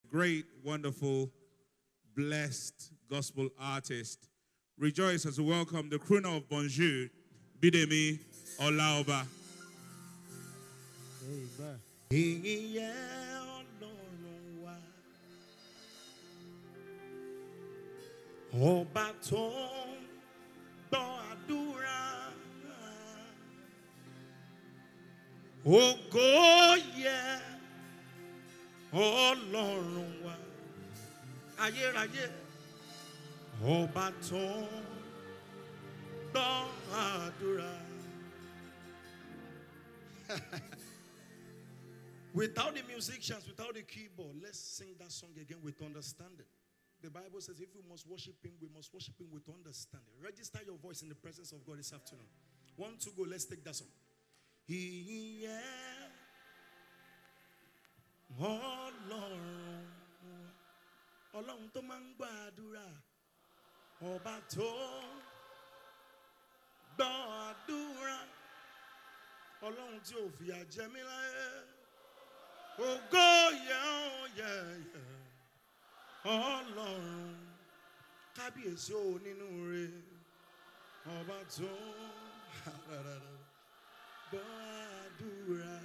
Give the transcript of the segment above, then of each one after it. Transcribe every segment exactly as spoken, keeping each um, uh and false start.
Great, wonderful, blessed gospel artist. Rejoice as we welcome the crooner of Bonjour, Bidemi Olaoba. Amen. Ọba tó ń gbọ́ àdúrà, ògo yẹ Ọlọ́run wa, ayérayé. Ọba tó ń gbọ́ àdúrà. Without the musicians, without the keyboard, let's sing that song again with understanding. The Bible says if we must worship Him, we must worship Him with understanding. Register your voice in the presence of God this afternoon. One, two, go. Let's take that song. He Ọlọ́run, Ọlọ́run tó máa ń gbàdúrà, ọba tó gbọ́ àdúrà, Ọlọ́run tí ò fìyà jẹ mí láyé, ògo yẹ ọ́ yẹ yẹ. Ọlọ́run kábíyèsí ò nínú rẹ̀, ọba tó gbọ́ àdúrà.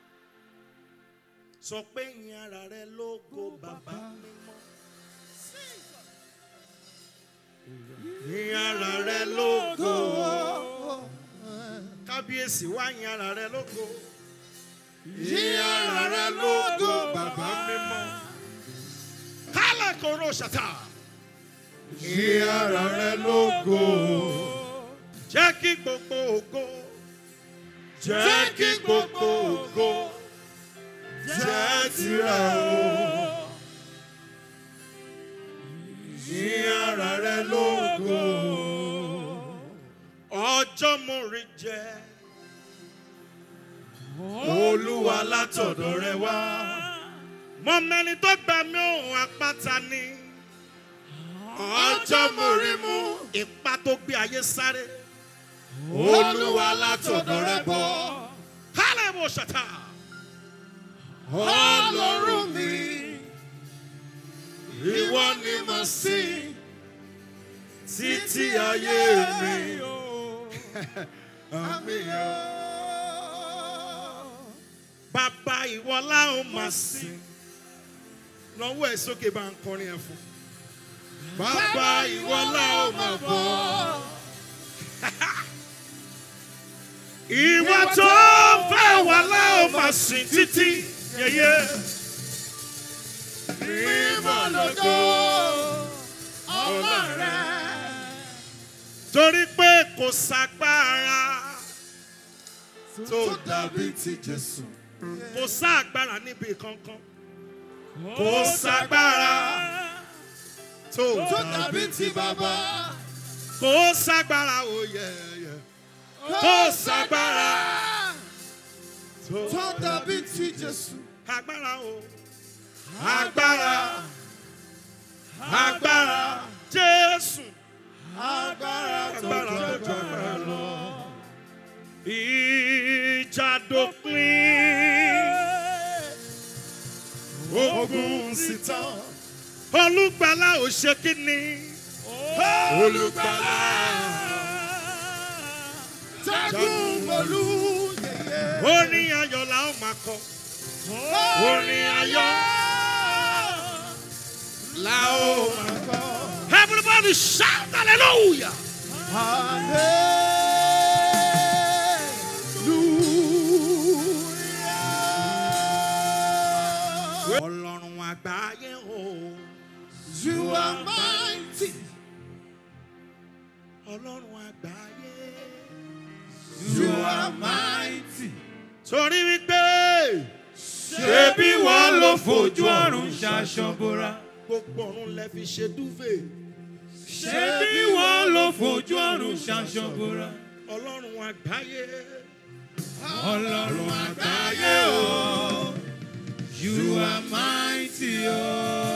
Sọ pé ìyìn ara rẹ lógo bàbá mímọ́. Ìyìn ara rẹ lógo. Kábíyèsí wá ìyìn ara rẹ lógo. Ìyìn ara rẹ lógo bàbá mímọ́. Kálá koro ṣàtà. Ìyìn ara rẹ lógo. Jẹ́ kí gbogbo ògo. Jẹ́ kí gbogbo ògo. Jẹ́ tirẹ̀ o. Ìyìn ara rẹ lógo. Ọjọ́ mo rí jẹ. Olúwa látọ̀dọ̀ rẹ wá. Mo mẹ́ni tó gbà mí òun àpáta ni. Ọjọ́ mo rí mú. Ipa tó gbé ayé sáré. Olúwa látọ̀dọ̀ rẹ bọ̀. Hálẹ̀ mo ṣàtà. Ọlọ́run mi, ìwọ ni mo sìn títí ayé mi. Àmín. Bàbá ìwọ la ó máa sìn. Lọ́wọ́ ẹ̀ sókè bá ń kọrin ẹ̀ fún. Bàbá ìwọ la ó máa bọ̀. Ìwọ tó fẹ́ wà la ó máa sìn títí. Yeye. Mímọ́ lógo ọlá rẹ̀. Torí pé kò ságbára tó dàbí ti Jésù. Kò ságbára níbi kankan. Kò ságbára tó dàbí ti Bàbá. Kò ságbára òye. Kò ságbára tó dàbí ti Jésù. Agbára o. Agbára. Agbára. Jésù. Agbára tó jọ agbára lọ. Ìjà dópin. Ogun sì tán. Olùgbàlà ò ṣe kíni. Olùgbàlà. Jagun olú. Orin ayọ̀ la ó máa kọ. Orin ayọ̀ la ó máa kọ. Everybody shout hallelujah. Hallelujah. Ọlọ́run àgbáyé o. You are mighty. Ọlọ́run àgbáyé. You are mighty. Torí wípé ṣebí wọ́n ló fojú ọ̀run ṣaṣọ bora. Gbogbo ọ̀run lẹ fi ṣe dúfè. Ṣebí wọ́n ló fojú ọ̀run ṣaṣọ bora. Ọlọ́run àgbáyé. Ọlọ́run àgbáyé o. You are mighty o.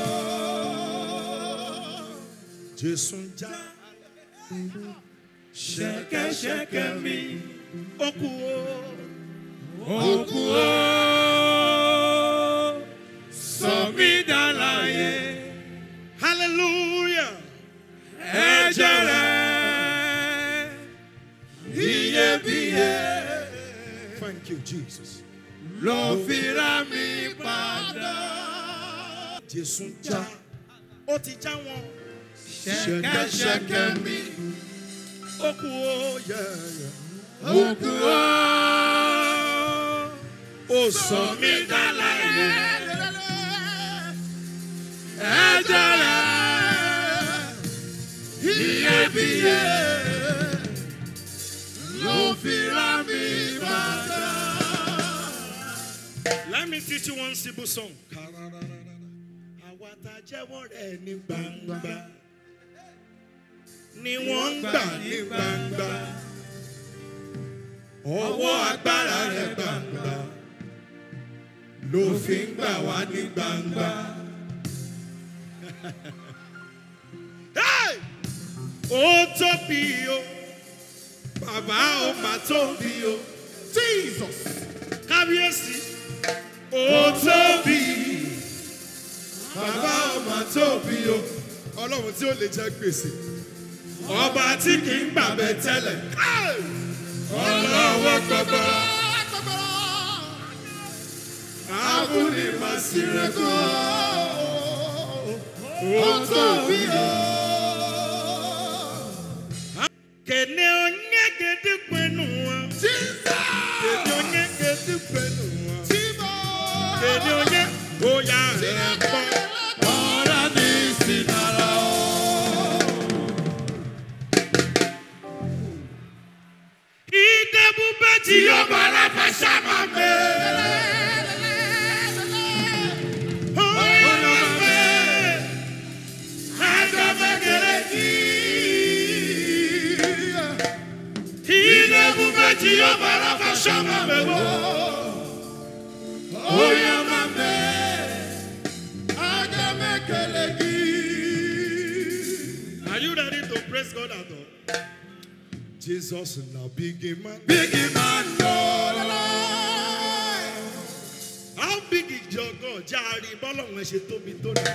Jésù ń jà. Ṣẹ̀kẹ̀ṣẹ̀kẹ̀ mi. Ó kú o. Ó kú o. Sọ mí dàlàyé. Jesus. Ló fi rà mí padà. Jésù já. Ó ti já wọn. Ṣẹ̀kẹ̀ ṣẹ̀kẹ̀ mi. Ó kú ó yẹ. Ó kú ó. Ó sọ mí dálàyé. Ẹ̀jẹ̀ rẹ̀ iyebíye ló fi rà mí padà. Let me teach you one simple song. Àwa tá jẹ́wọ́ rẹ̀ ní gbangba ni wọ́n ń gbà ní gbangba. Ọwọ́ agbára rẹ̀ gbangba ló fi ń gbà wá ní gbangba. Ó tóbi o, bàbá ó mà tóbi o, Jesus. kábíyèsí. Ó tóbi, Bàbá ó mà tóbi o. Ọlọ́run tí ó lè jẹ gbèsè, ọba tí kì í gbàgbé tẹ́lẹ̀. Ọlọ́wọ́ gbọgbọrọ. Abúlé máa sì rẹ̀ kọ́. Ó tóbi o. Kene onye gede kwenu wa. Kene onye gede kwenu wa. Kene onye oya repo. Ọ̀rá ní sinara o. Idebube tí ó bára fàṣà máa mẹ́. Oya máa mẹ́. Ẹjọ́ mẹ́kẹ̀rẹ́ kí. Idebube tí ó bára fàṣà máa mẹ́ wò. Oya máa mẹ́. Ẹjọ́ mẹ́kẹ̀rẹ́ kí. Are you ready to praise God at all? Jesus now big man. Big man no. How big is your God? Jari bọ́lọ̀hún ẹ ṣe tóbi tó ní.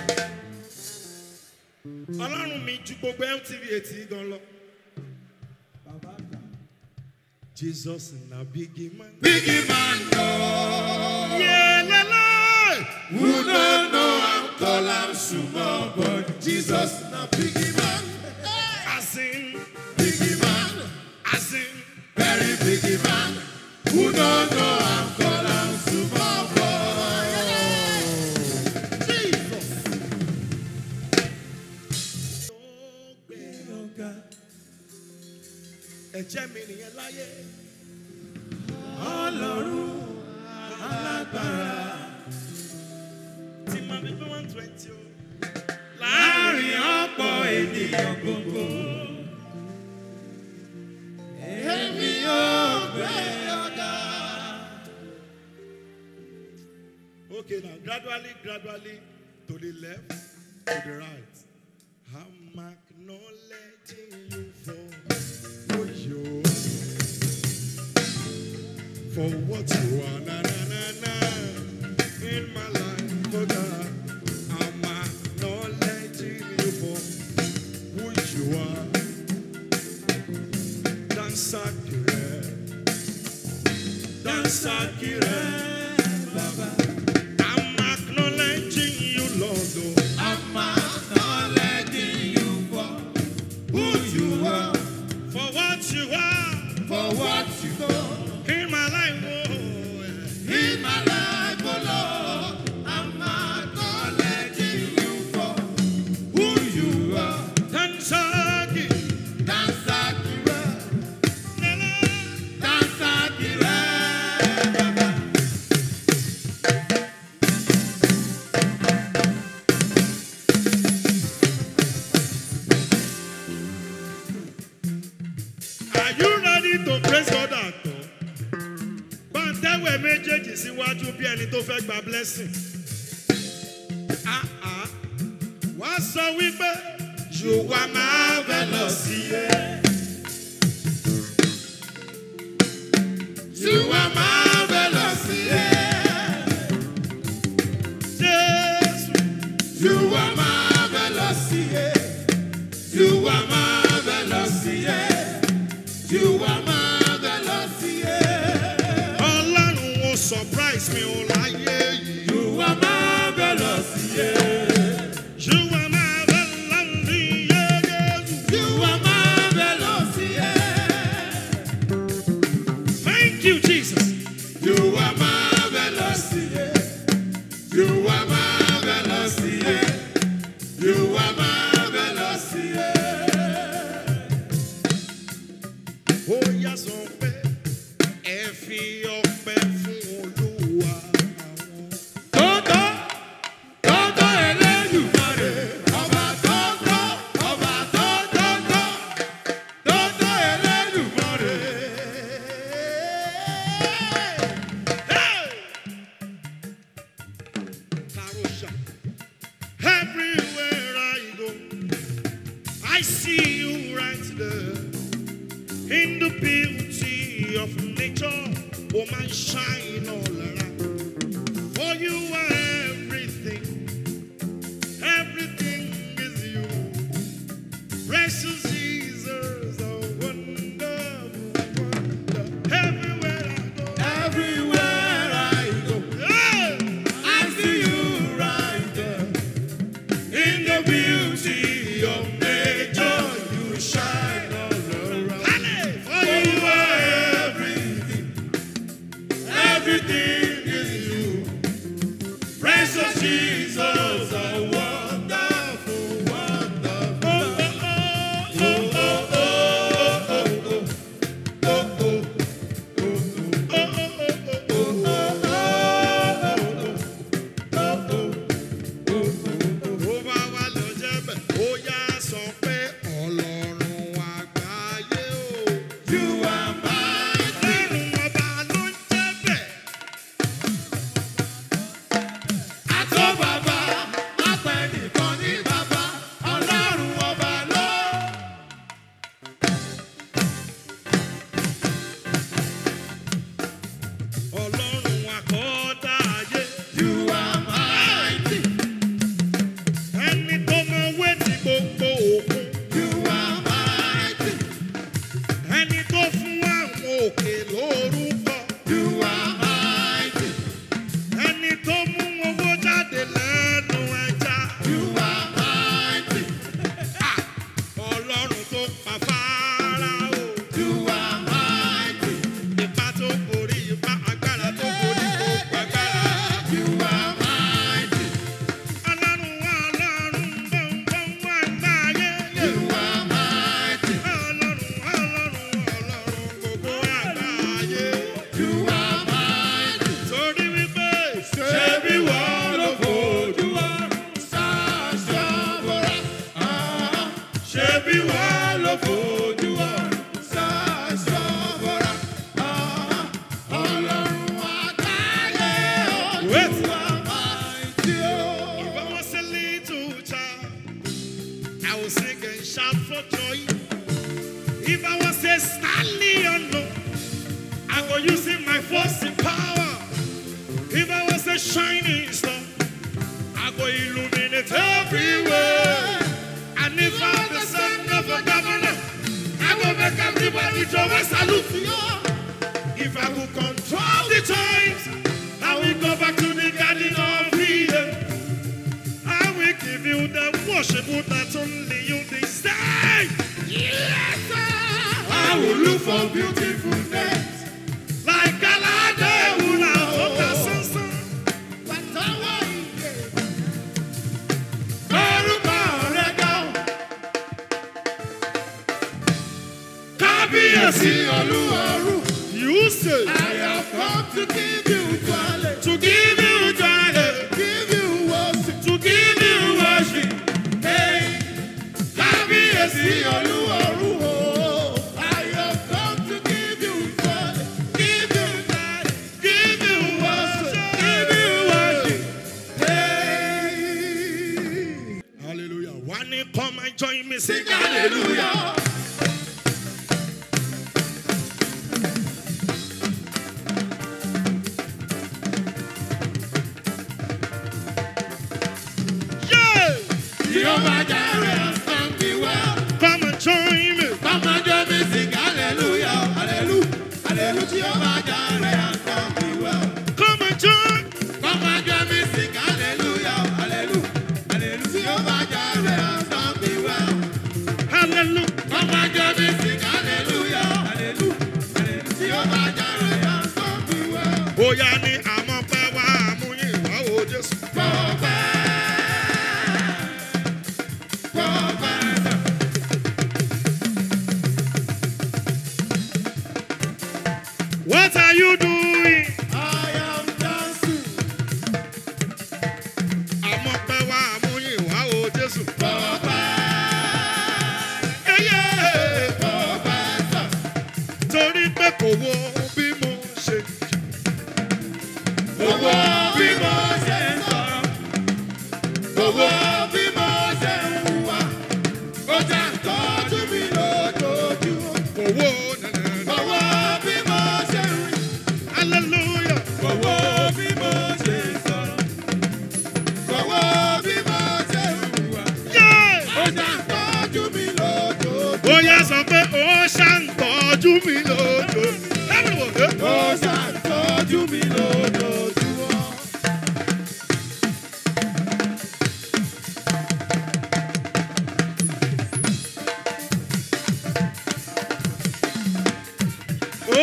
Ọlọ́run mi ju gbogbo M T V etí gan lọ. Jesus na big man. Big man no. Yelele. Who don't know I'm call am small, but Jesus na big man. As in, Big man. as in. Very big man. Who don't know I'm call am small boy. Jesus. Ẹ̀jẹ̀ mi nìyẹn láyé. Ọlọ́run alágbára. Tí màá fi pé one twenty o. Láàrin ọ̀pọ̀ ènìyàn gbogbo. Èmi yóò gbé ọ̀gá. Okay, now gradually, gradually to the left, to the right. I'm acknowledging you for who you are, for what you are, na na na na, in my life, for God. I'm acknowledging you for who you are. Dansakire, dansakire, Baba. I'm acknowledging you, Lord. Oh. I'm acknowledging you for who you are, For what you are for what you do in my life, oh, in my life, oh Lord. I'm acknowledging you for who you are. Dansaki, Dansakira, Nana, Dansakira, Baba. are you ready to praise God at all? Bàtẹ́wẹ̀ méjèèjì síwájú bí ẹni tó fẹ́ gba blessing. Ah ah, wá sọ wípé you are marvelous, yeah. You are marvelous, yeah. Jésù, You are marvelous, yeah. You are marvelous, yeah. You are marvelous, yeah. Ọlọ́run I see you right there in the beauty of nature. Woman, shine all around. For you are everything. Everything is you. Precious Jesus, a wonderful wonder. Everywhere I go. Everywhere I go, Yeah. I see you right there. In the beauty of nature, you shine all around. Halle, for For you you are are everything. Everything is you. Precious Jesus, a wonderful, wonderful. oh, oh, oh, Oh, oh, oh, oh, oh, oh, oh, oh, oh, oh, oh, oh, oh, oh. ó bá wà lọ jẹ́ bẹ̀, ó yá sọ pé Ọlọ́run àgbáyé o. You are mighty. Ọlọ́run ọba ló ń jẹ́ bẹ̀. Àtọ́ bàbá, má pẹ́ nìkan ní bàbá, Ọlọ́run ọba ló. Ọlọ́run àkọ́dá ayé. You are mighty. Ẹni tó mọ wéètì gbogbo òkun. You are mighty. Ẹni tó fún àwọn òkè lórúkọ. You are mighty. Ẹni tó mú owó jáde lẹ́nu ẹja. You are mighty. Ọlọ́run tó pa Fáráò. You are mighty. Ipá tó borí ipá, agbára tó borí gbogbo agbára. You are mighty. Ọlọ́run Ọlọ́run gbọ̀ngbọ̀n wà láyé. You are mighty. Ọlọ́run Ọlọ́run Ọlọ́run gbogbo àgbáyé. You are mighty. Torí wípé Ṣé bí wọ́n ló fojú ọ̀run ṣaṣọ bora? Ah, ṣé bí wọ́n ló fojú ọ̀run ṣaṣọ bora? Ah, Ọlọ́run àgbáyé o, Wait. you are mighty o. if I was a little child, I would sing and shout for joy. If I was a stallion, no, I go using my force and power. If I was a shining star, I go illuminate everywhere. And if I'm the son of a governor, I go make everybody to a salute. If I could control the times, I will go back to the Garden of Eden. I will give you the worship that only you deserve. Yes, sir. I will look for beautiful names. Like Alade Ula Oka Sansan. Wàtáwọ̀ ìyè. Orúkọ rẹ̀ ga o. Kábíyèsí Olúwarú. You say I have come to give you joy, to give you joy, give you worship, to give you worship. hey. Kábíyèsí Olúwarú o. I have come to give you joy, give you joy, Give you worship, give you worship. hey. Hallelujah. One day come and join me, Sing hallelujah. Yeah. Jehovah Jireh has done me well. Come and join me. Come and join me, sing hallelujah, hallelujah, hallelujah. Jehovah Jireh has done me well. Come and join. Come and join me, sing hallelujah, hallelujah, hallelujah. Jehovah Jireh has done me well. Hallelujah. Come and join me, sing hallelujah, hallelujah, hallelujah. Jehovah Jireh has done me well. Bóyá ní àmọ́ pẹ́ wá àmúyìn wá o Jésù. Gbọ̀gbẹ́.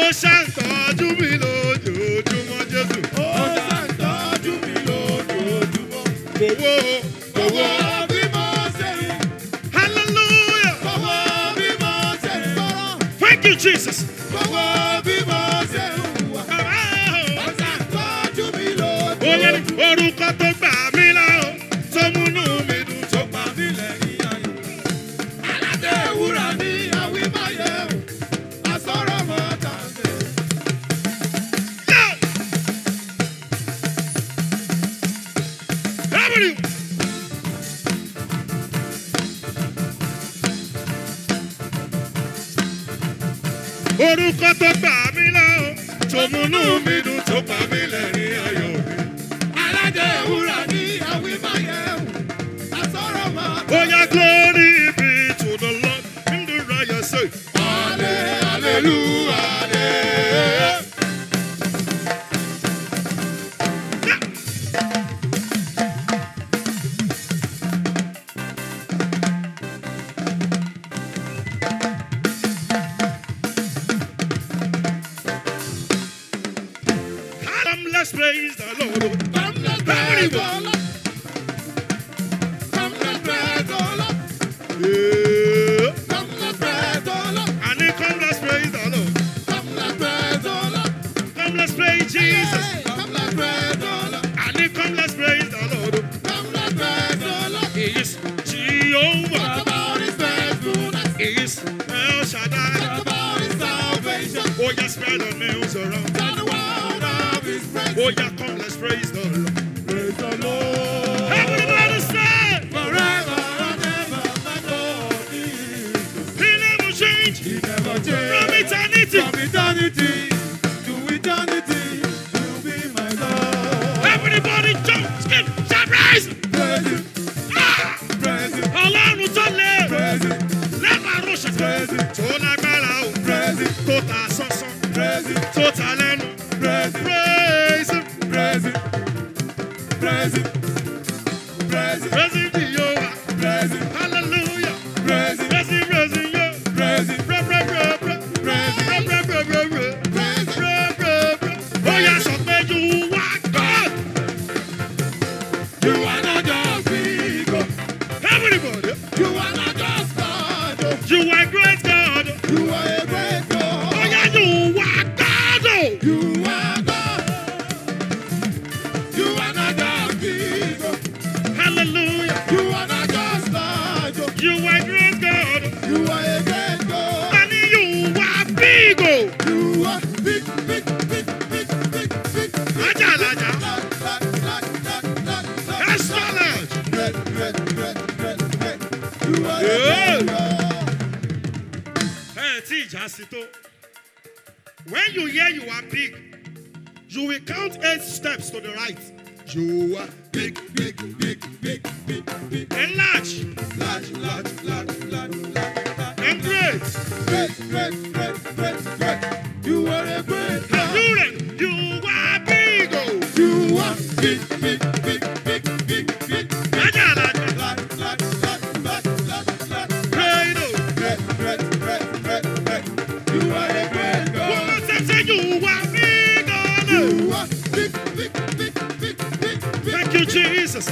ṣàǹtọ́jú mi lójoojúmọ́ Jésù. Ó ṣàǹtọ́jú mi lójoojúmọ́. Owó owó bí mo ṣe rí. Hallelujah. Owó bí mo ṣe rí sọ̀rọ̀. Thank you Jesus. Owó bí mo ṣe rí wà. Ó ṣàǹtọ́jú mi lójoojúmọ́. Orúkọ tó gbà mí là ó, tó múnú mi dùn, tó pa mí lẹ́yìn ayọ̀. Aládé ewúrà ni àwí máa yẹ o, àsọ̀rọ̀ mọ́ tàbí. Orúkọ tó gbà mí là ó, tó múnú mi dùn, tó pa mí lẹ́yìn ayọ̀ mi. Aládé ewúrà ni àwí máa yẹ o, àsọ̀rọ̀ mọ́ tàbí. Oh yeah, glory be to the Lord in the riot say. Hallelujah, hallelujah. Come, let's praise the Lord. Come, let's praise the Lord. Come, let's praise the Lord. Yeah. Come, let's praise the Lord. And then come, let's praise the Lord. Come, let's praise the Lord. Come, let's praise Jesus. Come, let's praise the Lord. And then come, let's praise the Lord. Come, let's praise the Lord. He is Jehovah. Talk about his faithfulness. He is El Shaddai. Talk about his salvation. Oh, yeah, spread the news around. Tell the world of his praise. Oh, yeah, come, let's praise the Lord. Praise the Lord. Everybody say, forever and ever, my God is. He never change. He never change. From eternity. From eternity to eternity, you'll be my God. Everybody jump, skip, shout, praise. Praise him. Ah! Praise him. Ọlọ́run tó lé. Praise him. Lẹ́bàá rọ́ṣà. Praise him. Tó lágbára o. Praise him. Tó ta sánsán. Praise him. Tó ta lẹ́nu. Praise him. Praise him. Praise him. Praise him. Praise him. Praise him. Jehovah. Praise him. Hallelujah. Praise him. Praise him. Praise him. Yeah. Praise him. Pra pra pra pra. Praise him. Pra pra pra pra. Praise him. Pra pra pra. Oh yeah, sọ pé you are God. You are not just big. Everybody. You are not just God. You are great God. You are a great God. Oh yeah, you are God. You are God. You are not just big. Hallelujah. You are not just God. You are great God. You are a great God. And you are big. You are big, big, big, big, big, big. Aja, aja. That's knowledge. Great, great, great, great, great. You are a great God. Hey, teach us it. When you hear you are big, you will count eight steps to the right. You are big, big, big, big, big, big. Enlarge. Large, large, large, large, large. And great. Great, great, great, great, great. You are a great God. You are big. You are big, big, big, big, big, big. Large, large, large, large, large, large, large. Great, great, great, great, great, great. You are a great God. One more time, say you are big. You are big, big, big, big, big. Thank you, Jesus.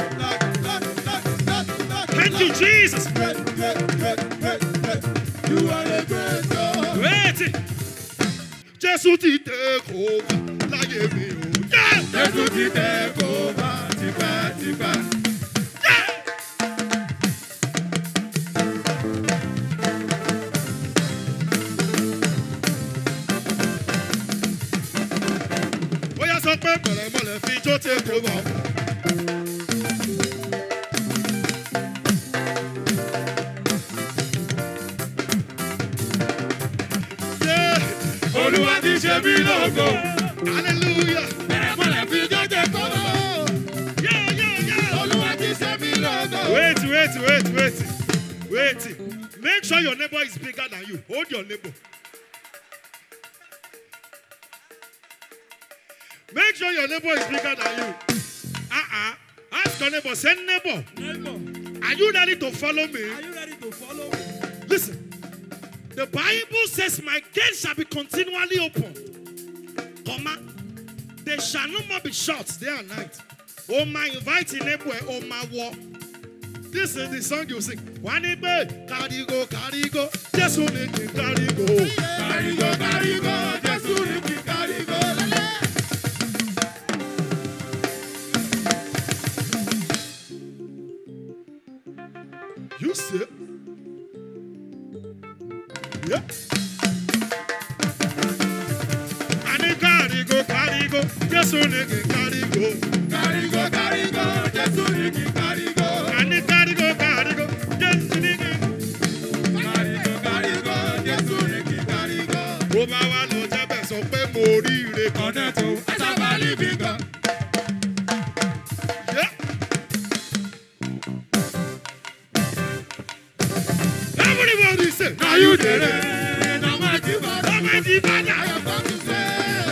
Thank you, Jesus. You are a great God. Wait. Jésù ti take over láyé mi o. Jésù ti take over tipẹ́tipẹ́. Ó yá sọ pé bẹ̀rẹ̀ mọ́lẹ̀ fi jó take over. Olúwa ti ṣe mí lógo. Hallelujah. Bẹ̀rẹ̀ mọ́lẹ̀ fi jó take over. Yeah, yeah, yeah. Olúwa ti ṣe mí lógo. Wait, wait, wait, wait. Wait. Make sure your neighbor is bigger than you. Hold your neighbor. Make sure your neighbor is bigger than you. Uh-uh. Ask your neighbor. Say, neighbor. Neighbor. Are you ready to follow me? Are you ready to follow me? Listen. The Bible says, my gate shall be continually open. Comma. They shall no more be shut day and night. Oh my inviting neighbor, oh my war. This is the song you sing. One day, carry go, carry go. Just make it carry go. Carry go, carry go. Just make it carry go. You see? Yeah. And carry go, carry go. Just make it carry go. Carry go, carry go. Just make it carry go. And carry go, carry go. Just make it. Carry go, carry go. Just make it carry go. Ó bá wá lọ jábẹ̀ sọ pé mo rí ire kan náà tó. Asabali biga. Yeah. Everybody say, Now you did it. Now my diva. Now my diva. I am about to say.